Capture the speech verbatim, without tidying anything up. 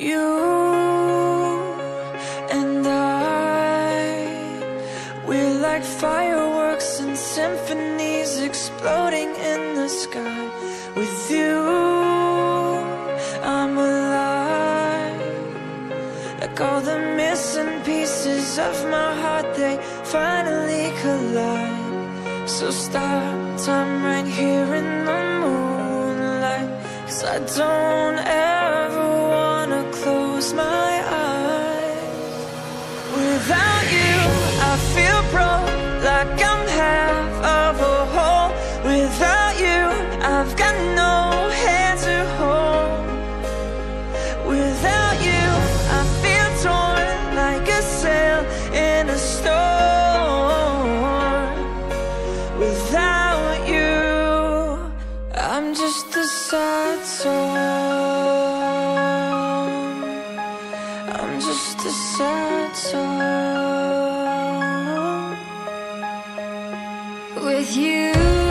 You and I, we're like fireworks and symphonies exploding in the sky. With you, I'm alive. Like all the missing pieces of my heart, they finally collide. So stop time right here in the moonlight, 'cause I don't ever wanna close my eyes. Without you, I feel broke, like I'm half of a whole. Without you, I've got no hand to hold. Without you, I feel torn like a sail in a storm. Without you, I'm just a sad song. I'm just a sad song. With you